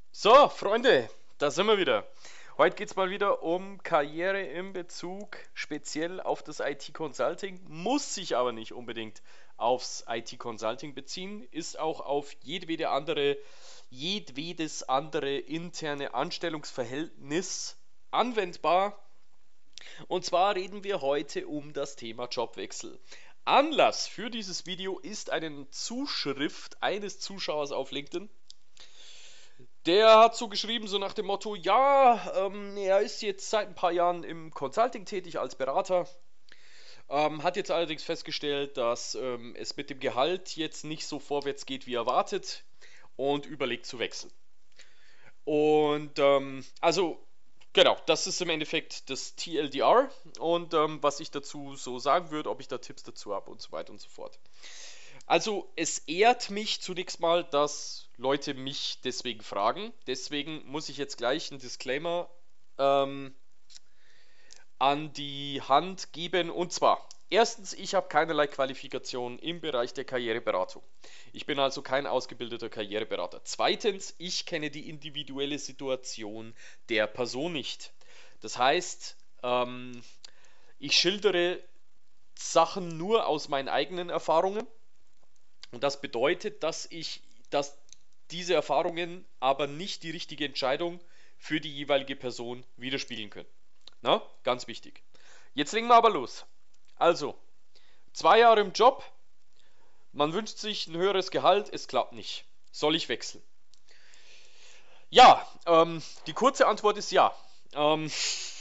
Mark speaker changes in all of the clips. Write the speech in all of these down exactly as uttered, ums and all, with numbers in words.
Speaker 1: So, Freunde, da sind wir wieder. Heute geht es mal wieder um Karriere in Bezug speziell auf das I T-Consulting, muss sich aber nicht unbedingt aufs I T-Consulting beziehen, ist auch auf jedwede andere, jedwedes andere interne Anstellungsverhältnis anwendbar. Und zwar reden wir heute um das Thema Jobwechsel. Anlass für dieses Video ist eine Zuschrift eines Zuschauers auf LinkedIn. Der hat so geschrieben, so nach dem Motto, ja, ähm, er ist jetzt seit ein paar Jahren im Consulting tätig als Berater, ähm, hat jetzt allerdings festgestellt, dass ähm, es mit dem Gehalt jetzt nicht so vorwärts geht, wie erwartet und überlegt zu wechseln. Und ähm, also, genau, das ist im Endeffekt das T L D R und ähm, was ich dazu so sagen würde, ob ich da Tipps dazu habe und so weiter und so fort. Also es ehrt mich zunächst mal, dass Leute mich deswegen fragen. Deswegen muss ich jetzt gleich einen Disclaimer ähm, an die Hand geben. Und zwar, erstens, ich habe keinerlei Qualifikation im Bereich der Karriereberatung. Ich bin also kein ausgebildeter Karriereberater. Zweitens, ich kenne die individuelle Situation der Person nicht. Das heißt, ähm, ich schildere Sachen nur aus meinen eigenen Erfahrungen. Und das bedeutet, dass ich, dass diese Erfahrungen aber nicht die richtige Entscheidung für die jeweilige Person widerspiegeln können. Na, ganz wichtig. Jetzt legen wir aber los. Also, zwei Jahre im Job, man wünscht sich ein höheres Gehalt, es klappt nicht. Soll ich wechseln? Ja, ähm, die kurze Antwort ist ja. Ähm,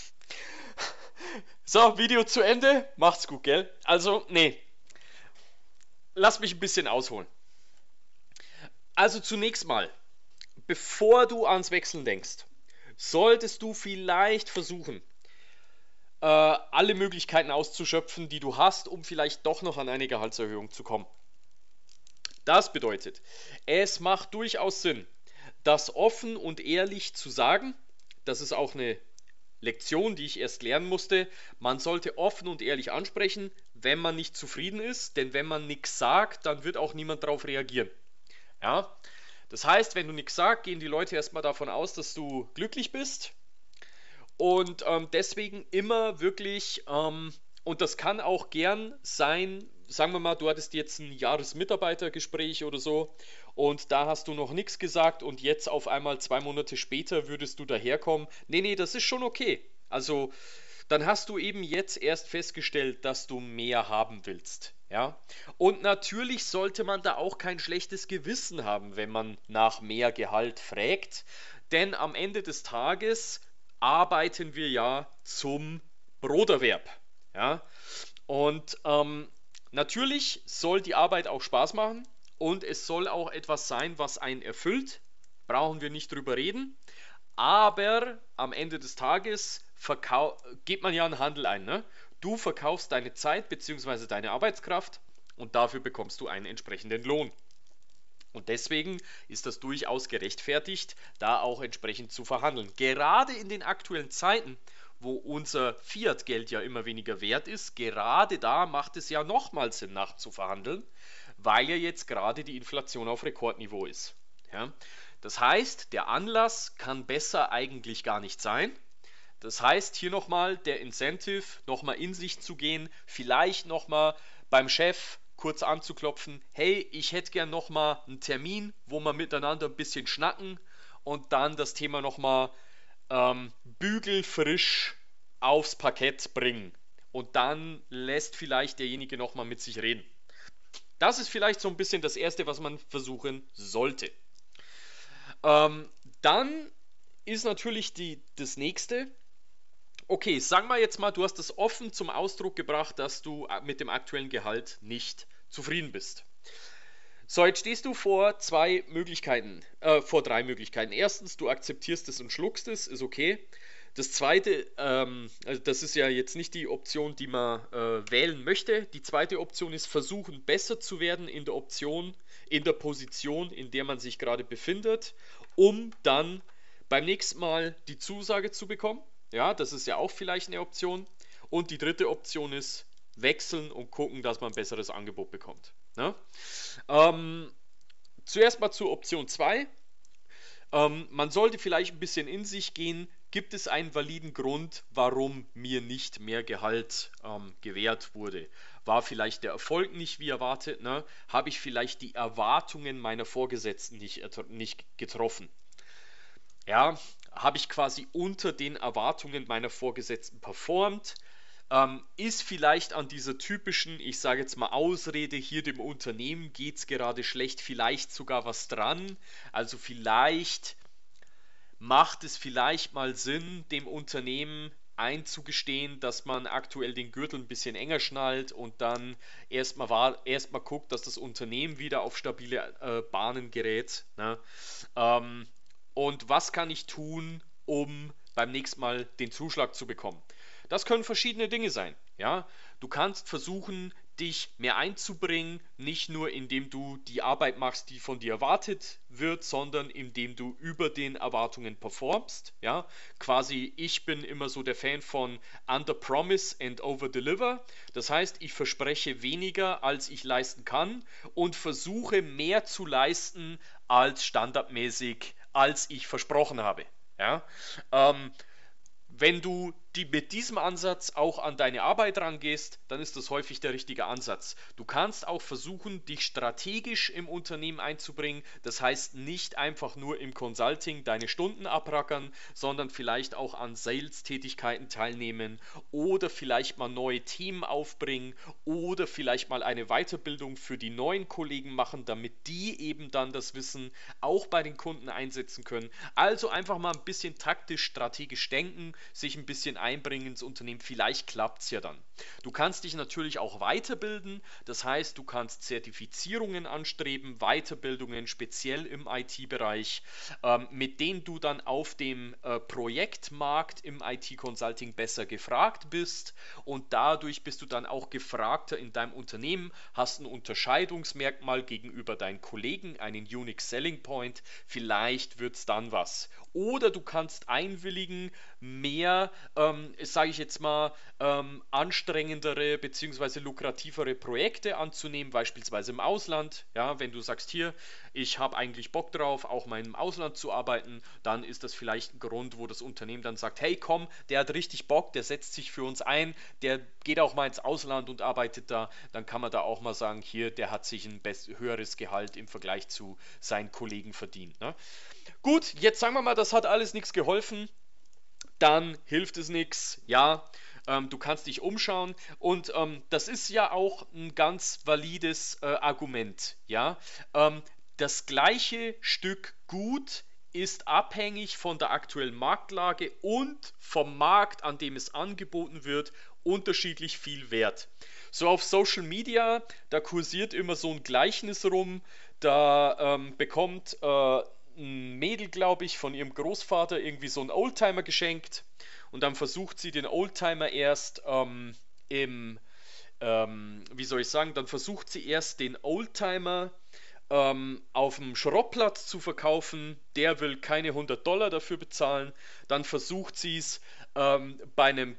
Speaker 1: so, Video zu Ende. Macht's gut, gell? Also, nee, lass mich ein bisschen ausholen. Also zunächst mal, bevor du ans Wechseln denkst, solltest du vielleicht versuchen, äh, alle Möglichkeiten auszuschöpfen, die du hast, um vielleicht doch noch an eine Gehaltserhöhung zu kommen. Das bedeutet, es macht durchaus Sinn, das offen und ehrlich zu sagen. Das ist auch eine Lektion, die ich erst lernen musste. Man sollte offen und ehrlich ansprechen, wenn man nicht zufrieden ist, denn wenn man nichts sagt, dann wird auch niemand darauf reagieren. Ja? Das heißt, wenn du nichts sagst, gehen die Leute erstmal davon aus, dass du glücklich bist. Und ähm, deswegen immer wirklich, ähm, und das kann auch gern sein, sagen wir mal, du hattest jetzt ein Jahresmitarbeitergespräch oder so und da hast du noch nichts gesagt und jetzt auf einmal zwei Monate später würdest du daherkommen. Nee, nee, das ist schon okay. Also dann hast du eben jetzt erst festgestellt, dass du mehr haben willst. Ja? Und natürlich sollte man da auch kein schlechtes Gewissen haben, wenn man nach mehr Gehalt fragt, denn am Ende des Tages arbeiten wir ja zum Broterwerb. Ja? Und ähm, natürlich soll die Arbeit auch Spaß machen und es soll auch etwas sein, was einen erfüllt. Brauchen wir nicht drüber reden. Aber am Ende des Tages geht man ja einen Handel ein. Ne? Du verkaufst deine Zeit bzw. deine Arbeitskraft und dafür bekommst du einen entsprechenden Lohn. Und deswegen ist das durchaus gerechtfertigt, da auch entsprechend zu verhandeln. Gerade in den aktuellen Zeiten, wo unser Fiat-Geld ja immer weniger wert ist, gerade da macht es ja nochmal Sinn, nachzuverhandeln, weil ja jetzt gerade die Inflation auf Rekordniveau ist. Ja? Das heißt, der Anlass kann besser eigentlich gar nicht sein. Das heißt, hier nochmal der Incentive, nochmal in sich zu gehen, vielleicht nochmal beim Chef kurz anzuklopfen, hey, ich hätte gern nochmal einen Termin, wo wir miteinander ein bisschen schnacken und dann das Thema nochmal ähm, bügelfrisch aufs Parkett bringen. Und dann lässt vielleicht derjenige nochmal mit sich reden. Das ist vielleicht so ein bisschen das Erste, was man versuchen sollte. Ähm, dann ist natürlich die, das Nächste, okay, sagen wir jetzt mal, du hast das offen zum Ausdruck gebracht, dass du mit dem aktuellen Gehalt nicht zufrieden bist. So, jetzt stehst du vor zwei Möglichkeiten, äh, vor drei Möglichkeiten. Erstens, du akzeptierst es und schluckst es, ist okay. Das zweite, ähm, also das ist ja jetzt nicht die Option, die man äh, wählen möchte. Die zweite Option ist versuchen, besser zu werden in der Option, in der Position, in der man sich gerade befindet, um dann beim nächsten Mal die Zusage zu bekommen. Ja, das ist ja auch vielleicht eine Option. Und die dritte Option ist wechseln und gucken, dass man ein besseres Angebot bekommt. Ne? Ähm, zuerst mal zur Option zwei. Ähm, man sollte vielleicht ein bisschen in sich gehen. Gibt es einen validen Grund, warum mir nicht mehr Gehalt ähm, gewährt wurde? War vielleicht der Erfolg nicht wie erwartet? Ne? Habe ich vielleicht die Erwartungen meiner Vorgesetzten nicht, nicht getroffen? Ja, habe ich quasi unter den Erwartungen meiner Vorgesetzten performt? Ähm, ist vielleicht an dieser typischen, ich sage jetzt mal Ausrede, hier dem Unternehmen geht es gerade schlecht, vielleicht sogar was dran? Also vielleicht macht es vielleicht mal Sinn, dem Unternehmen einzugestehen, dass man aktuell den Gürtel ein bisschen enger schnallt und dann erstmal war, erstmal guckt, dass das Unternehmen wieder auf stabile äh, Bahnen gerät. Ne? Ähm, und was kann ich tun, um beim nächsten Mal den Zuschlag zu bekommen? Das können verschiedene Dinge sein. Ja? Du kannst versuchen, dich mehr einzubringen, nicht nur indem du die Arbeit machst, die von dir erwartet wird, sondern indem du über den Erwartungen performst. Ja? Quasi, ich bin immer so der Fan von Under Promise and Over Deliver. Das heißt, ich verspreche weniger, als ich leisten kann und versuche mehr zu leisten als standardmäßig, als ich versprochen habe. Ja? Ähm, Wenn du die mit diesem Ansatz auch an deine Arbeit rangehst, dann ist das häufig der richtige Ansatz. Du kannst auch versuchen, dich strategisch im Unternehmen einzubringen. Das heißt, nicht einfach nur im Consulting deine Stunden abrackern, sondern vielleicht auch an Sales-Tätigkeiten teilnehmen oder vielleicht mal neue Themen aufbringen oder vielleicht mal eine Weiterbildung für die neuen Kollegen machen, damit die eben dann das Wissen auch bei den Kunden einsetzen können. Also einfach mal ein bisschen taktisch, strategisch denken, sich ein bisschen einbringen ins Unternehmen. Vielleicht klappt es ja dann. Du kannst dich natürlich auch weiterbilden. Das heißt, du kannst Zertifizierungen anstreben, Weiterbildungen speziell im I T-Bereich, ähm, mit denen du dann auf dem äh, Projektmarkt im I T-Consulting besser gefragt bist. Und dadurch bist du dann auch gefragter in deinem Unternehmen, hast ein Unterscheidungsmerkmal gegenüber deinen Kollegen, einen Unique Selling Point. Vielleicht wird es dann was. Oder du kannst einwilligen, mehr, ähm, sage ich jetzt mal, ähm, anstrengendere bzw. lukrativere Projekte anzunehmen, beispielsweise im Ausland. Ja, wenn du sagst, hier, ich habe eigentlich Bock drauf, auch mal im Ausland zu arbeiten, dann ist das vielleicht ein Grund, wo das Unternehmen dann sagt, hey komm, der hat richtig Bock, der setzt sich für uns ein, der geht auch mal ins Ausland und arbeitet da, dann kann man da auch mal sagen, hier, der hat sich ein höheres Gehalt im Vergleich zu seinen Kollegen verdient. Ne? Gut, jetzt sagen wir mal, das hat alles nichts geholfen, dann hilft es nichts, ja, ähm, du kannst dich umschauen und ähm, das ist ja auch ein ganz valides äh, Argument, ja. Ähm, das gleiche Stück Gut ist abhängig von der aktuellen Marktlage und vom Markt, an dem es angeboten wird, unterschiedlich viel wert. So auf Social Media, da kursiert immer so ein Gleichnis rum, da ähm, bekommt äh, ein Mädel, glaube ich, von ihrem Großvater irgendwie so einen Oldtimer geschenkt und dann versucht sie den Oldtimer erst ähm, im, ähm, wie soll ich sagen, dann versucht sie erst den Oldtimer ähm, auf dem Schrottplatz zu verkaufen. Der will keine hundert Dollar dafür bezahlen. Dann versucht sie es ähm, bei einem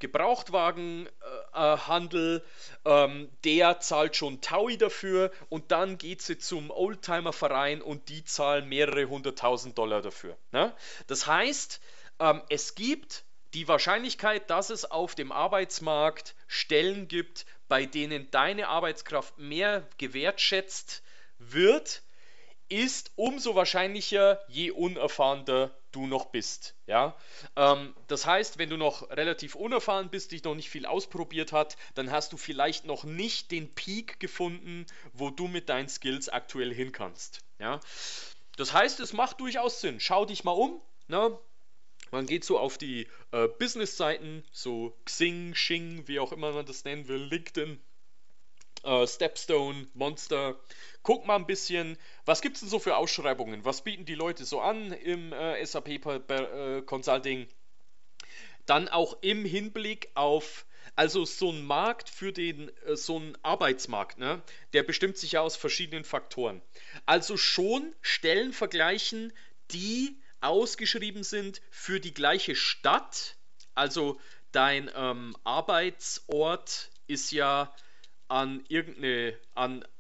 Speaker 1: Gebrauchtwagenhandel. Äh, ähm, der zahlt schon Taui dafür. Und dann geht sie zum Oldtimer-Verein und die zahlen mehrere hunderttausend Dollar dafür. Ne? Das heißt, ähm, es gibt die Wahrscheinlichkeit, dass es auf dem Arbeitsmarkt Stellen gibt, bei denen deine Arbeitskraft mehr gewertschätzt wird, ist umso wahrscheinlicher, je unerfahrener du noch bist. Ja? Ähm, das heißt, wenn du noch relativ unerfahren bist, dich noch nicht viel ausprobiert hast, dann hast du vielleicht noch nicht den Peak gefunden, wo du mit deinen Skills aktuell hin kannst. Ja? Das heißt, es macht durchaus Sinn. Schau dich mal um. Ne? Man geht so auf die äh, Business-Seiten, so Xing, Xing, wie auch immer man das nennen will, LinkedIn, äh, Stepstone, Monster. Guck mal ein bisschen, was gibt es denn so für Ausschreibungen? Was bieten die Leute so an im äh, S A P äh, Consulting? Dann auch im Hinblick auf, also so ein Markt für den, äh, so ein Arbeitsmarkt, ne? Der bestimmt sich ja aus verschiedenen Faktoren. Also schon Stellen vergleichen, die ausgeschrieben sind für die gleiche Stadt. Also dein ähm, Arbeitsort ist ja an irgendeine, an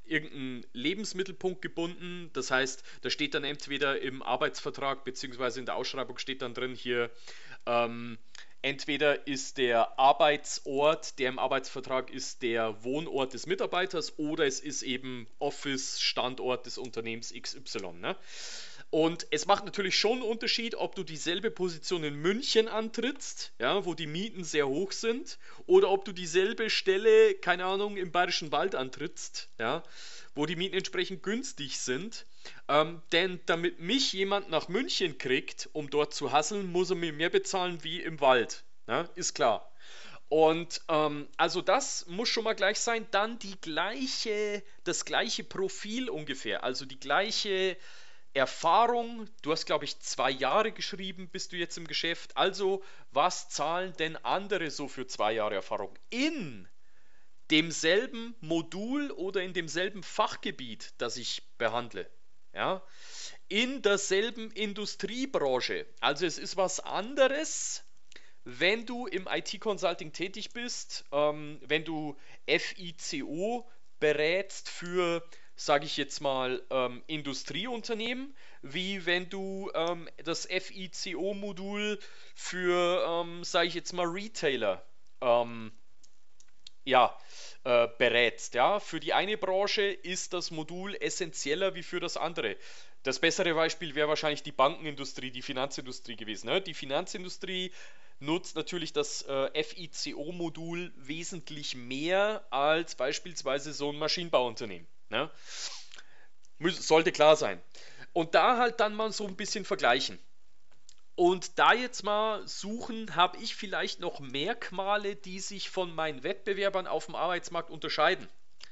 Speaker 1: irgendeinen Lebensmittelpunkt gebunden. Das heißt, da steht dann entweder im Arbeitsvertrag beziehungsweise in der Ausschreibung steht dann drin hier, ähm, entweder ist der Arbeitsort, der im Arbeitsvertrag ist, der Wohnort des Mitarbeiters oder es ist eben Office-Standort des Unternehmens X Y. Ne? Und es macht natürlich schon einen Unterschied, ob du dieselbe Position in München antrittst, ja, wo die Mieten sehr hoch sind, oder ob du dieselbe Stelle, keine Ahnung, im Bayerischen Wald antrittst, ja, wo die Mieten entsprechend günstig sind. Ähm, denn damit mich jemand nach München kriegt, um dort zu hasseln, muss er mir mehr bezahlen wie im Wald. Ja, ist klar. Und ähm, also das muss schon mal gleich sein. Dann die gleiche, das gleiche Profil ungefähr, also die gleiche Erfahrung. Du hast, glaube ich, zwei Jahre geschrieben, bist du jetzt im Geschäft. Also, was zahlen denn andere so für zwei Jahre Erfahrung in demselben Modul oder in demselben Fachgebiet, das ich behandle? Ja, in derselben Industriebranche. Also es ist was anderes, wenn du im I T-Consulting tätig bist, ähm, wenn du FICO berätst für, sage ich jetzt mal, ähm, Industrieunternehmen, wie wenn du ähm, das FICO-Modul für, ähm, sage ich jetzt mal, Retailer ähm, ja, äh, berätst. Ja? Für die eine Branche ist das Modul essentieller wie für das andere. Das bessere Beispiel wäre wahrscheinlich die Bankenindustrie, die Finanzindustrie gewesen. Ne? Die Finanzindustrie nutzt natürlich das äh, FICO-Modul wesentlich mehr als beispielsweise so ein Maschinenbauunternehmen. Ne? Müs- sollte klar sein. Und da halt dann mal so ein bisschen vergleichen. Und da jetzt mal suchen, habe ich vielleicht noch Merkmale, die sich von meinen Wettbewerbern auf dem Arbeitsmarkt unterscheiden.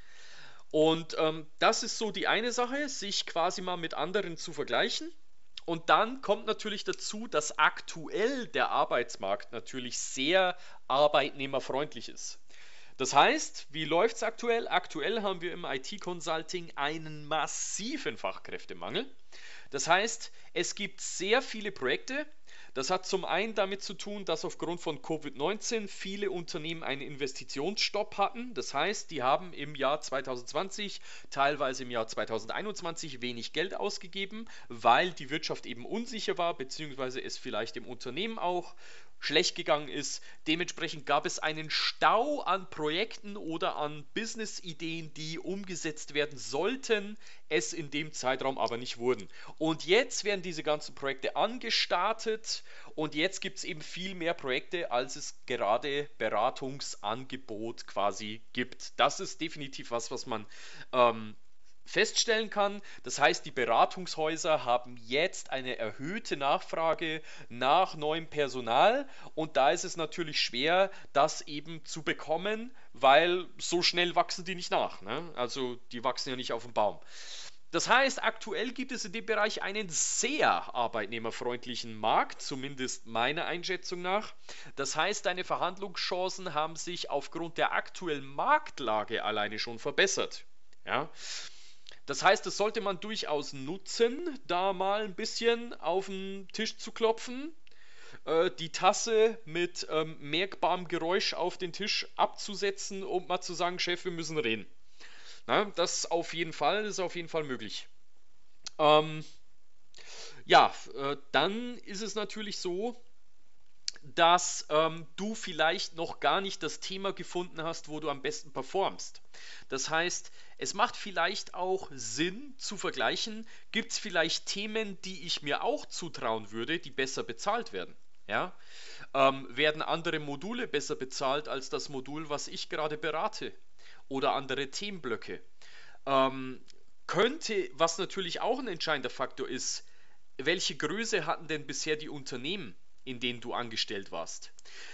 Speaker 1: Und ähm, das ist so die eine Sache, sich quasi mal mit anderen zu vergleichen. Und dann kommt natürlich dazu, dass aktuell der Arbeitsmarkt natürlich sehr arbeitnehmerfreundlich ist. Das heißt, wie läuft es aktuell? Aktuell haben wir im I T-Consulting einen massiven Fachkräftemangel. Das heißt, es gibt sehr viele Projekte. Das hat zum einen damit zu tun, dass aufgrund von Covid neunzehn viele Unternehmen einen Investitionsstopp hatten. Das heißt, die haben im Jahr zwanzig zwanzig, teilweise im Jahr zwanzig einundzwanzig wenig Geld ausgegeben, weil die Wirtschaft eben unsicher war, beziehungsweise es vielleicht im Unternehmen auch schlecht gegangen ist. Dementsprechend gab es einen Stau an Projekten oder an Business-Ideen, die umgesetzt werden sollten, es in dem Zeitraum aber nicht wurden. Und jetzt werden diese ganzen Projekte angestartet und jetzt gibt es eben viel mehr Projekte, als es gerade Beratungsangebot quasi gibt. Das ist definitiv was, was man ähm, feststellen kann. Das heißt, die Beratungshäuser haben jetzt eine erhöhte Nachfrage nach neuem Personal und da ist es natürlich schwer, das eben zu bekommen, weil so schnell wachsen die nicht nach. Ne? Also die wachsen ja nicht auf dem Baum. Das heißt, aktuell gibt es in dem Bereich einen sehr arbeitnehmerfreundlichen Markt, zumindest meiner Einschätzung nach. Das heißt, deine Verhandlungschancen haben sich aufgrund der aktuellen Marktlage alleine schon verbessert. Ja? Das heißt, das sollte man durchaus nutzen, da mal ein bisschen auf den Tisch zu klopfen, äh, die Tasse mit ähm, merkbarem Geräusch auf den Tisch abzusetzen und mal zu sagen, Chef, wir müssen reden. Na, das auf jeden Fall, das ist auf jeden Fall möglich. Ähm, ja, äh, dann ist es natürlich so, dass ähm, du vielleicht noch gar nicht das Thema gefunden hast, wo du am besten performst. Das heißt, es macht vielleicht auch Sinn zu vergleichen, gibt es vielleicht Themen, die ich mir auch zutrauen würde, die besser bezahlt werden. Ja? Ähm, werden andere Module besser bezahlt als das Modul, was ich gerade berate? Oder andere Themenblöcke? Ähm, könnte, was natürlich auch ein entscheidender Faktor ist, welche Größe hatten denn bisher die Unternehmen, in denen du angestellt warst?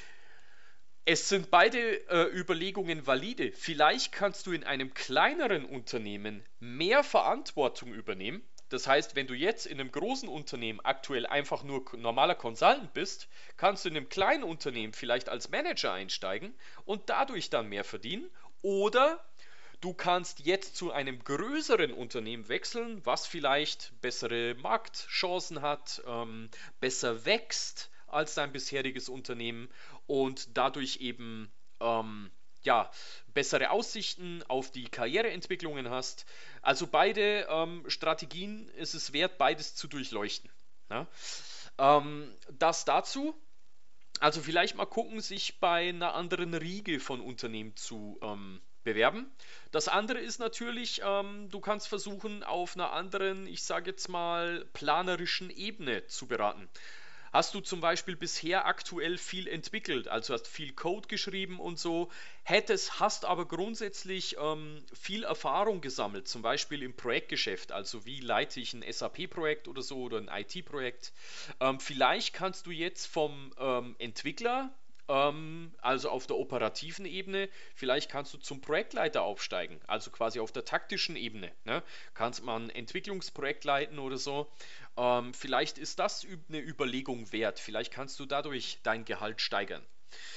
Speaker 1: Es sind beide äh, Überlegungen valide. Vielleicht kannst du in einem kleineren Unternehmen mehr Verantwortung übernehmen. Das heißt, wenn du jetzt in einem großen Unternehmen aktuell einfach nur normaler Consultant bist, kannst du in einem kleinen Unternehmen vielleicht als Manager einsteigen und dadurch dann mehr verdienen. Oder du kannst jetzt zu einem größeren Unternehmen wechseln, was vielleicht bessere Marktchancen hat, ähm, besser wächst als dein bisheriges Unternehmen und dadurch eben ähm, ja, bessere Aussichten auf die Karriereentwicklungen hast. Also beide ähm, Strategien ist es wert, beides zu durchleuchten. Ja? Ähm, das dazu. Also vielleicht mal gucken, sich bei einer anderen Riege von Unternehmen zu ähm, bewerben. Das andere ist natürlich, ähm, du kannst versuchen, auf einer anderen, ich sage jetzt mal, planerischen Ebene zu beraten. Hast du zum Beispiel bisher aktuell viel entwickelt, also hast viel Code geschrieben und so, hättest, hast aber grundsätzlich ähm, viel Erfahrung gesammelt, zum Beispiel im Projektgeschäft, also wie leite ich ein S A P-Projekt oder so oder ein I T-Projekt. Ähm, vielleicht kannst du jetzt vom ähm, Entwickler, ähm, also auf der operativen Ebene, vielleicht kannst du zum Projektleiter aufsteigen, also quasi auf der taktischen Ebene. Ne? Kannst man ein Entwicklungsprojekt leiten oder so. Ähm, vielleicht ist das eine Überlegung wert. Vielleicht kannst du dadurch dein Gehalt steigern.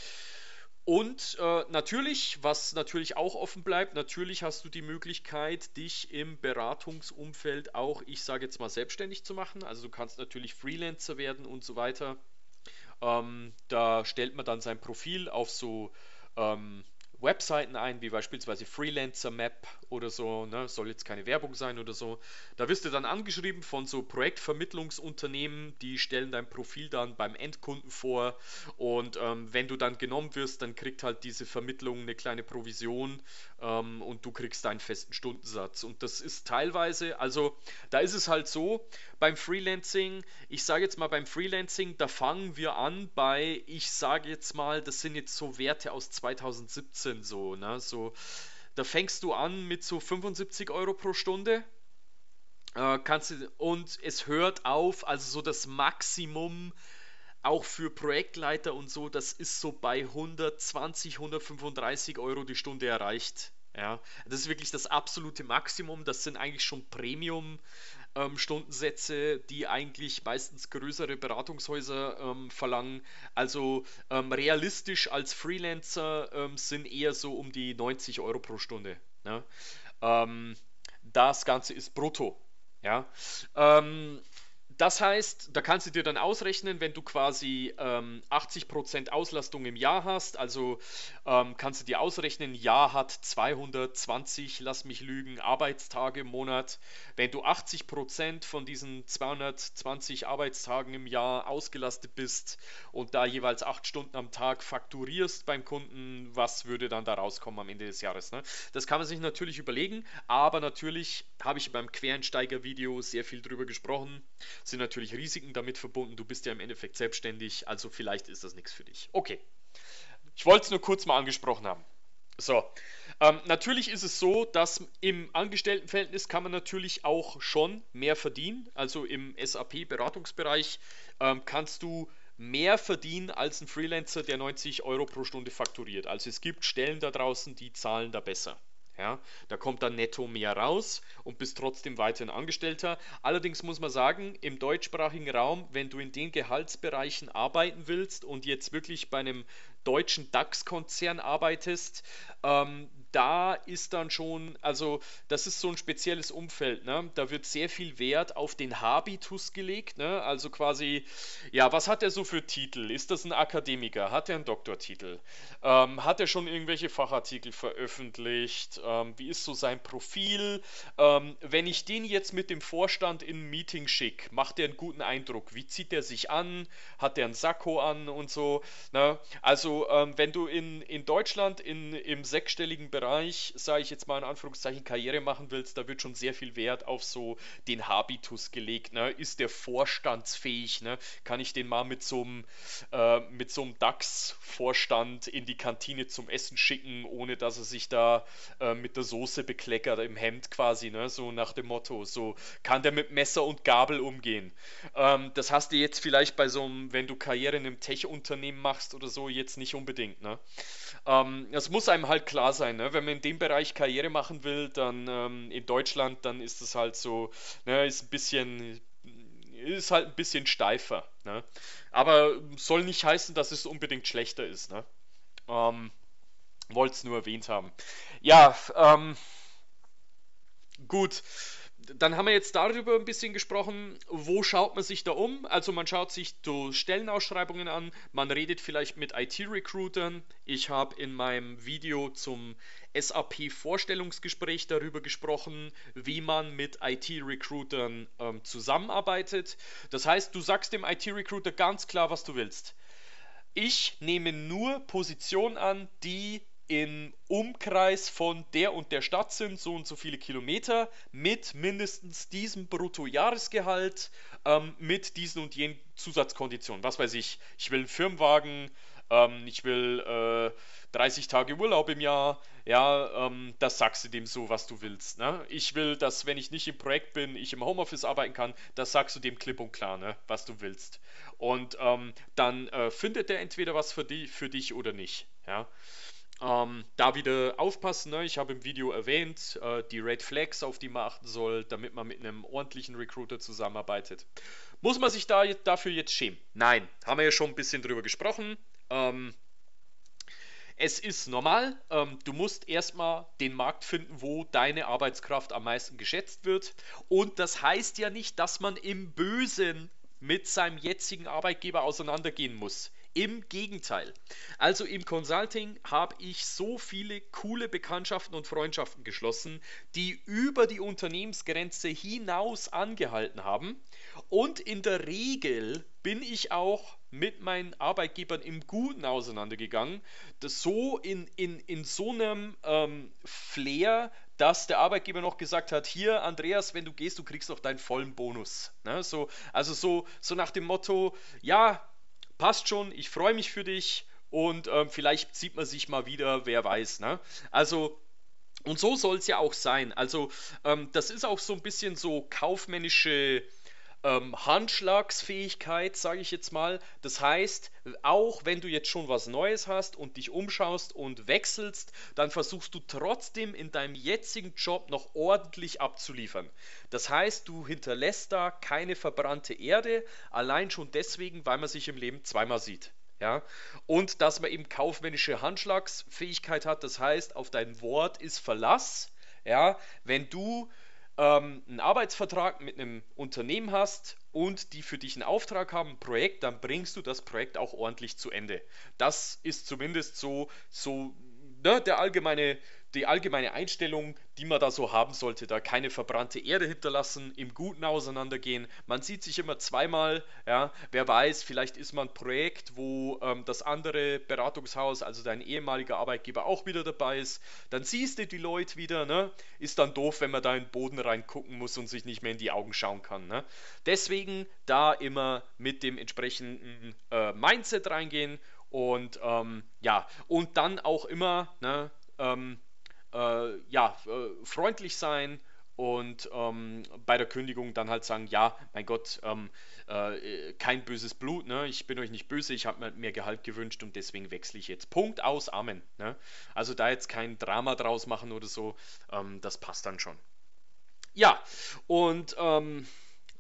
Speaker 1: Und äh, natürlich, was natürlich auch offen bleibt, natürlich hast du die Möglichkeit, dich im Beratungsumfeld auch, ich sage jetzt mal, selbstständig zu machen. Also du kannst natürlich Freelancer werden und so weiter. Ähm, da stellt man dann sein Profil auf so ähm, Webseiten ein, wie beispielsweise Freelancer Map oder so, ne? Soll jetzt keine Werbung sein oder so. Da wirst du dann angeschrieben von so Projektvermittlungsunternehmen, die stellen dein Profil dann beim Endkunden vor und ähm, wenn du dann genommen wirst, dann kriegt halt diese Vermittlung eine kleine Provision ähm, und du kriegst deinen festen Stundensatz. Und das ist teilweise, also da ist es halt so, beim Freelancing, ich sage jetzt mal beim Freelancing, da fangen wir an bei, ich sage jetzt mal, das sind jetzt so Werte aus zweitausendsiebzehn so, ne, so, da fängst du an mit so fünfundsiebzig Euro pro Stunde, äh, kannst du, und es hört auf, also so das Maximum auch für Projektleiter und so, das ist so bei hundertzwanzig, hundertfünfunddreißig Euro die Stunde erreicht. Ja, das ist wirklich das absolute Maximum. Das sind eigentlich schon Premium ähm, Stundensätze, die eigentlich meistens größere Beratungshäuser ähm, verlangen. Also ähm, realistisch als Freelancer ähm, sind eher so um die neunzig Euro pro Stunde. Ne? Ähm, Das Ganze ist brutto. Ja. Ähm, Das heißt, da kannst du dir dann ausrechnen, wenn du quasi ähm, achtzig Prozent Auslastung im Jahr hast, also ähm, kannst du dir ausrechnen, ein Jahr hat zweihundertzwanzig, lass mich lügen, Arbeitstage im Monat. Wenn du achtzig Prozent von diesen zweihundertzwanzig Arbeitstagen im Jahr ausgelastet bist und da jeweils acht Stunden am Tag fakturierst beim Kunden, was würde dann da rauskommen am Ende des Jahres? Ne? Das kann man sich natürlich überlegen, aber natürlich habe ich beim Quereinsteiger-Video sehr viel drüber gesprochen. Sind natürlich Risiken damit verbunden. Du bist ja im Endeffekt selbstständig, also vielleicht ist das nichts für dich. Okay, ich wollte es nur kurz mal angesprochen haben. So, ähm, natürlich ist es so, dass im Angestelltenverhältnis kann man natürlich auch schon mehr verdienen. Also im S A P-Beratungsbereich ähm, kannst du mehr verdienen als ein Freelancer, der neunzig Euro pro Stunde fakturiert. Also es gibt Stellen da draußen, die zahlen da besser. Ja, da kommt dann netto mehr raus und bist trotzdem weiterhin Angestellter. Allerdings muss man sagen, im deutschsprachigen Raum, wenn du in den Gehaltsbereichen arbeiten willst und jetzt wirklich bei einem deutschen DAX-Konzern arbeitest, ähm, da ist dann schon, also das ist so ein spezielles Umfeld, ne? Da wird sehr viel Wert auf den Habitus gelegt, ne? Also quasi, ja, was hat er so für Titel? Ist das ein Akademiker? Hat er einen Doktortitel? Ähm, hat er schon irgendwelche Fachartikel veröffentlicht? Ähm, wie ist so sein Profil? Ähm, wenn ich den jetzt mit dem Vorstand in ein Meeting schicke, macht er einen guten Eindruck? Wie zieht er sich an? Hat er einen Sakko an und so? Ne? Also, ähm, wenn du in, in Deutschland in, im sechsstelligen Bereich, sage ich jetzt mal in Anführungszeichen, Karriere machen willst, da wird schon sehr viel Wert auf so den Habitus gelegt. Ne? Ist der vorstandsfähig? Ne? Kann ich den mal mit so einem, äh, mit so einem DAX-Vorstand in die Kantine zum Essen schicken, ohne dass er sich da äh, mit der Soße bekleckert im Hemd quasi, ne? So nach dem Motto. So kann der mit Messer und Gabel umgehen. Ähm, das hast du jetzt vielleicht bei so einem, wenn du Karriere in einem Tech-Unternehmen machst oder so, jetzt nicht unbedingt, ne? Ähm, das muss einem halt klar sein, ne? Wenn man in dem Bereich Karriere machen will, dann ähm, in Deutschland, dann ist es halt so, ne, ist ein bisschen, ist halt ein bisschen steifer, ne? Aber soll nicht heißen, dass es unbedingt schlechter ist, ne? Ähm, Wollte es nur erwähnt haben. Ja, ähm, gut. dann haben wir jetzt darüber ein bisschen gesprochen, wo schaut man sich da um? Also man schaut sich so Stellenausschreibungen an, man redet vielleicht mit I T-Recruitern. Ich habe in meinem Video zum S A P-Vorstellungsgespräch darüber gesprochen, wie man mit I T-Recruitern ähm, zusammenarbeitet. Das heißt, du sagst dem I T-Recruiter ganz klar, was du willst. Ich nehme nur Positionen an, die im Umkreis von der und der Stadt sind, so und so viele Kilometer, mit mindestens diesem Bruttojahresgehalt, ähm, mit diesen und jenen Zusatzkonditionen. Was weiß ich, ich will einen Firmenwagen, ähm, ich will äh, dreißig Tage Urlaub im Jahr, ja, ähm, das sagst du dem so, was du willst. Ne? Ich will, dass, wenn ich nicht im Projekt bin, ich im Homeoffice arbeiten kann, das sagst du dem klipp und klar, ne, was du willst. Und ähm, dann äh, findet er entweder was für, die, für dich oder nicht. Ja? Ähm, da wieder aufpassen, ne? Ich habe im Video erwähnt, äh, die Red Flags, auf die man achten soll, damit man mit einem ordentlichen Recruiter zusammenarbeitet. Muss man sich da dafür jetzt schämen? Nein, haben wir ja schon ein bisschen drüber gesprochen. Ähm, es ist normal, ähm, du musst erstmal den Markt finden, wo deine Arbeitskraft am meisten geschätzt wird. Und das heißt ja nicht, dass man im Bösen mit seinem jetzigen Arbeitgeber auseinandergehen muss. Im Gegenteil. Also im Consulting habe ich so viele coole Bekanntschaften und Freundschaften geschlossen, die über die Unternehmensgrenze hinaus angehalten haben. Und in der Regel bin ich auch mit meinen Arbeitgebern im Guten auseinandergegangen. Das so in, in, in so einem ähm, Flair, dass der Arbeitgeber noch gesagt hat, hier Andreas, wenn du gehst, du kriegst noch deinen vollen Bonus. Ne? So, also so, so nach dem Motto, ja, passt schon, ich freue mich für dich und ähm, vielleicht sieht man sich mal wieder, wer weiß. Ne? Also, und so soll es ja auch sein. Also, ähm, das ist auch so ein bisschen so kaufmännische ähm, Handschlagsfähigkeit, sage ich jetzt mal. Das heißt, auch wenn du jetzt schon was Neues hast und dich umschaust und wechselst, dann versuchst du trotzdem in deinem jetzigen Job noch ordentlich abzuliefern. Das heißt, du hinterlässt da keine verbrannte Erde, allein schon deswegen, weil man sich im Leben zweimal sieht. Ja, und dass man eben kaufmännische Handschlagsfähigkeit hat, das heißt, auf dein Wort ist Verlass. Ja, wenn du ähm, einen Arbeitsvertrag mit einem Unternehmen hast und die für dich einen Auftrag haben, ein Projekt, dann bringst du das Projekt auch ordentlich zu Ende. Das ist zumindest so, so ne, der allgemeine, die allgemeine Einstellung, die man da so haben sollte. Da keine verbrannte Erde hinterlassen, im Guten auseinandergehen. Man sieht sich immer zweimal, ja, wer weiß, vielleicht ist man ein Projekt, wo ähm, das andere Beratungshaus, also dein ehemaliger Arbeitgeber auch wieder dabei ist. Dann siehst du die Leute wieder, ne? Ist dann doof, wenn man da in den Boden reingucken muss und sich nicht mehr in die Augen schauen kann. Ne? Deswegen da immer mit dem entsprechenden äh, Mindset reingehen und ähm, ja, und dann auch immer, ne, ähm, äh, ja, äh, freundlich sein und ähm, bei der Kündigung dann halt sagen, ja, mein Gott, ähm, äh, kein böses Blut, ne? Ich bin euch nicht böse, ich habe mir mehr Gehalt gewünscht und deswegen wechsle ich jetzt. Punkt aus, Amen. Ne? Also da jetzt kein Drama draus machen oder so, ähm, das passt dann schon. Ja, und ähm,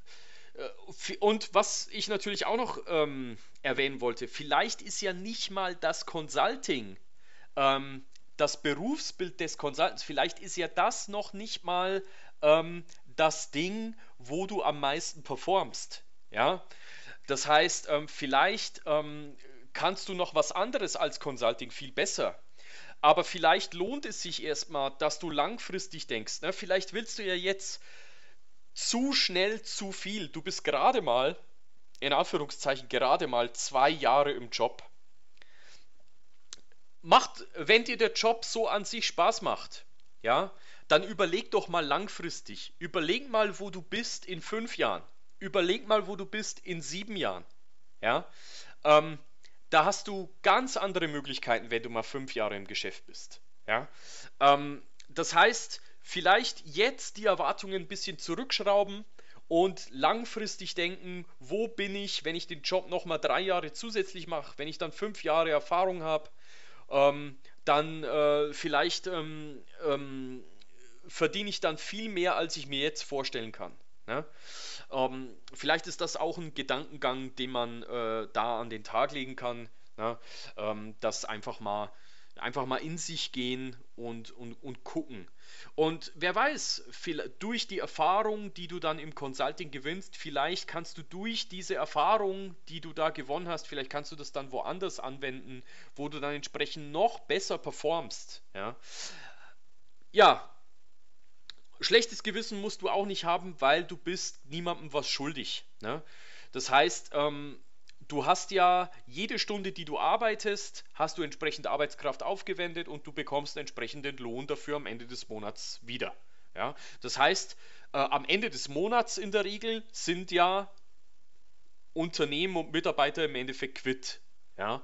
Speaker 1: äh, und was ich natürlich auch noch ähm, erwähnen wollte, vielleicht ist ja nicht mal das Consulting ähm, das Berufsbild des Consultants, vielleicht ist ja das noch nicht mal ähm, das Ding, wo du am meisten performst. Ja, das heißt, ähm, vielleicht ähm, kannst du noch was anderes als Consulting viel besser. Aber vielleicht lohnt es sich erstmal, dass du langfristig denkst. Ne? Vielleicht willst du ja jetzt zu schnell zu viel. Du bist gerade mal, in Anführungszeichen, gerade mal zwei Jahre im Job. Macht, wenn dir der Job so an sich Spaß macht, ja, dann überleg doch mal langfristig. Überleg mal, wo du bist in fünf Jahren. Überleg mal, wo du bist in sieben Jahren. Ja, ähm, da hast du ganz andere Möglichkeiten, wenn du mal fünf Jahre im Geschäft bist. Ja, ähm, das heißt, vielleicht jetzt die Erwartungen ein bisschen zurückschrauben und langfristig denken, wo bin ich, wenn ich den Job nochmal drei Jahre zusätzlich mache, wenn ich dann fünf Jahre Erfahrung habe, ähm, dann äh, vielleicht ähm, ähm, verdiene ich dann viel mehr, als ich mir jetzt vorstellen kann. Ne? Ähm, vielleicht ist das auch ein Gedankengang, den man äh, da an den Tag legen kann, ne? Ähm, das einfach mal einfach mal in sich gehen und, und, und gucken. Und wer weiß, viel, durch die Erfahrung, die du dann im Consulting gewinnst, vielleicht kannst du durch diese Erfahrung, die du da gewonnen hast, vielleicht kannst du das dann woanders anwenden, wo du dann entsprechend noch besser performst. Ja, ja, schlechtes Gewissen musst du auch nicht haben, weil du bist niemandem was schuldig. Ne? Das heißt, ähm, du hast ja jede Stunde, die du arbeitest, hast du entsprechend Arbeitskraft aufgewendet und du bekommst entsprechenden Lohn dafür am Ende des Monats wieder. Ja? Das heißt, äh, am Ende des Monats in der Regel sind ja Unternehmen und Mitarbeiter im Endeffekt quitt. Ja?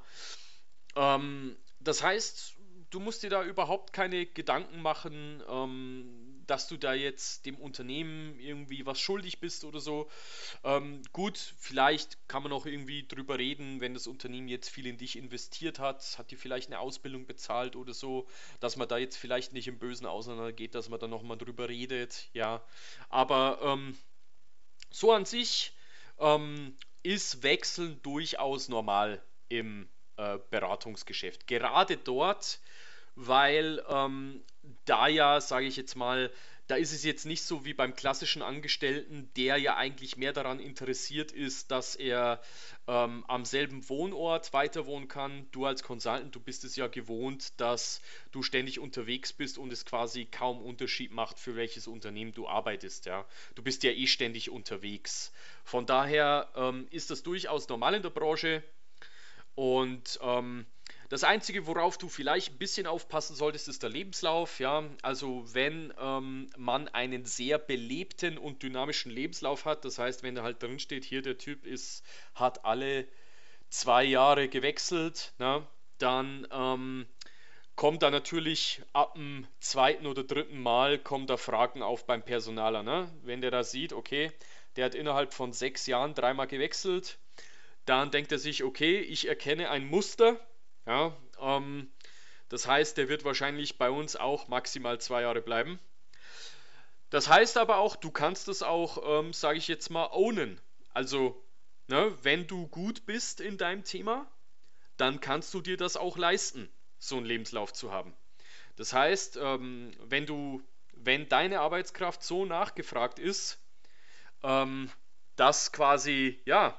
Speaker 1: Ähm, das heißt, du musst dir da überhaupt keine Gedanken machen, ähm, dass du da jetzt dem Unternehmen irgendwie was schuldig bist oder so. Ähm, gut, vielleicht kann man auch irgendwie drüber reden, wenn das Unternehmen jetzt viel in dich investiert hat, hat dir vielleicht eine Ausbildung bezahlt oder so, dass man da jetzt vielleicht nicht im Bösen auseinandergeht, dass man da nochmal drüber redet, ja. Aber ähm, so an sich ähm, ist Wechseln durchaus normal im äh, Beratungsgeschäft. Gerade dort, weil ähm, da ja, sage ich jetzt mal, da ist es jetzt nicht so wie beim klassischen Angestellten, der ja eigentlich mehr daran interessiert ist, dass er ähm, am selben Wohnort weiter wohnen kann. Du als Consultant, du bist es ja gewohnt, dass du ständig unterwegs bist und es quasi kaum Unterschied macht, für welches Unternehmen du arbeitest. Ja, du bist ja eh ständig unterwegs. Von daher ähm, ist das durchaus normal in der Branche. Und ähm, das Einzige, worauf du vielleicht ein bisschen aufpassen solltest, ist der Lebenslauf. Ja, also wenn ähm, man einen sehr belebten und dynamischen Lebenslauf hat, das heißt, wenn da halt drin steht, hier der Typ ist, hat alle zwei Jahre gewechselt, ne, dann ähm, kommt da natürlich ab dem zweiten oder dritten Mal kommen da Fragen auf beim Personaler. Ne? Wenn der da sieht, okay, der hat innerhalb von sechs Jahren dreimal gewechselt, dann denkt er sich, okay, ich erkenne ein Muster. Ja, ähm, das heißt, der wird wahrscheinlich bei uns auch maximal zwei Jahre bleiben. Das heißt aber auch, du kannst es auch, ähm, sage ich jetzt mal, ownen. Also, ne, wenn du gut bist in deinem Thema, dann kannst du dir das auch leisten, so einen Lebenslauf zu haben. Das heißt, ähm, wenn du, wenn deine Arbeitskraft so nachgefragt ist, ähm, dass quasi, ja,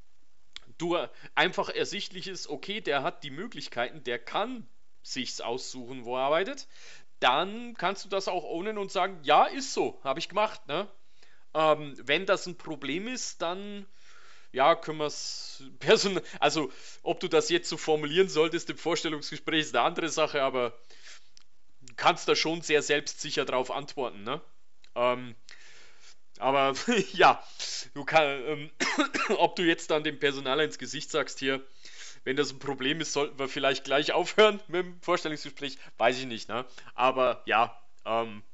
Speaker 1: du einfach ersichtlich ist, okay, der hat die Möglichkeiten, der kann sich's aussuchen, wo er arbeitet, dann kannst du das auch ownen und sagen, ja, ist so, habe ich gemacht. Ne? Ähm, wenn das ein Problem ist, dann ja, können wir es person also ob du das jetzt so formulieren solltest im Vorstellungsgespräch ist eine andere Sache, aber du kannst da schon sehr selbstsicher drauf antworten, ne? Ähm, aber ja, du kann, ähm, ob du jetzt dann dem Personaler ins Gesicht sagst hier, wenn das ein Problem ist, sollten wir vielleicht gleich aufhören mit dem Vorstellungsgespräch, weiß ich nicht, ne? Aber ja, ähm,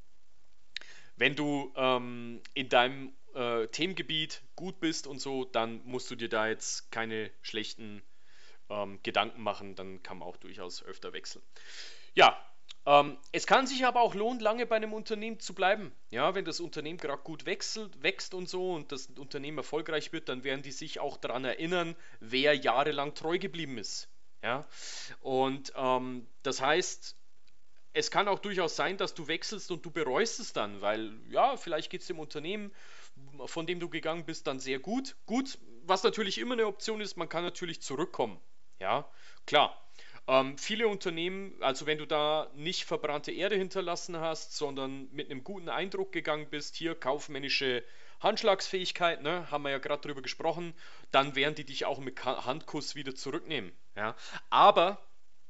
Speaker 1: wenn du ähm, in deinem äh, Themengebiet gut bist und so, dann musst du dir da jetzt keine schlechten ähm, Gedanken machen, dann kann man auch durchaus öfter wechseln. Ja, ähm, es kann sich aber auch lohnen, lange bei einem Unternehmen zu bleiben. Ja, wenn das Unternehmen gerade gut wechselt, wächst und so und das Unternehmen erfolgreich wird, dann werden die sich auch daran erinnern, wer jahrelang treu geblieben ist. Ja, und ähm, das heißt, es kann auch durchaus sein, dass du wechselst und du bereust es dann, weil ja, vielleicht geht es dem Unternehmen, von dem du gegangen bist, dann sehr gut. Gut, was natürlich immer eine Option ist, man kann natürlich zurückkommen. Ja, klar. Ähm, viele Unternehmen, also wenn du da nicht verbrannte Erde hinterlassen hast, sondern mit einem guten Eindruck gegangen bist, hier kaufmännische Handschlagsfähigkeit, ne, haben wir ja gerade drüber gesprochen, dann werden die dich auch mit Handkuss wieder zurücknehmen. Ja, aber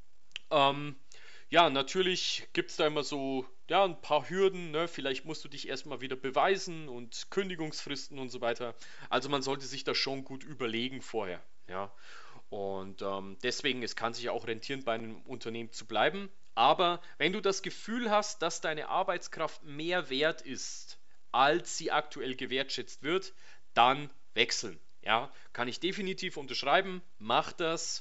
Speaker 1: ähm, ja, natürlich gibt es da immer so ja, ein paar Hürden, ne? Vielleicht musst du dich erstmal wieder beweisen und Kündigungsfristen und so weiter. Also man sollte sich das schon gut überlegen vorher. Ja. Und ähm, deswegen, es kann sich auch rentieren, bei einem Unternehmen zu bleiben. Aber wenn du das Gefühl hast, dass deine Arbeitskraft mehr wert ist, als sie aktuell gewertschätzt wird, dann wechseln. Ja, kann ich definitiv unterschreiben. Mach das.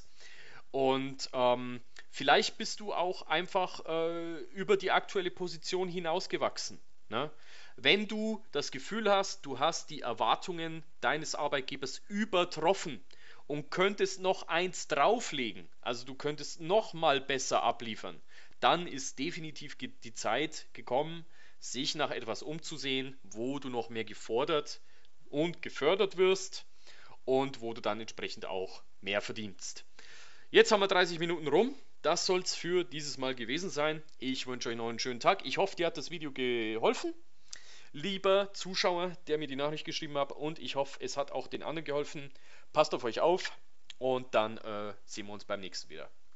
Speaker 1: Und ähm, vielleicht bist du auch einfach äh, über die aktuelle Position hinausgewachsen. Ne? Wenn du das Gefühl hast, du hast die Erwartungen deines Arbeitgebers übertroffen und könntest noch eins drauflegen, also du könntest noch mal besser abliefern, dann ist definitiv die Zeit gekommen, sich nach etwas umzusehen, wo du noch mehr gefordert und gefördert wirst und wo du dann entsprechend auch mehr verdienst. Jetzt haben wir dreißig Minuten rum. Das soll es für dieses Mal gewesen sein. Ich wünsche euch noch einen schönen Tag. Ich hoffe, dir hat das Video geholfen. Lieber Zuschauer, der mir die Nachricht geschrieben hat, und ich hoffe, es hat auch den anderen geholfen. Passt auf euch auf und dann äh, sehen wir uns beim nächsten wieder.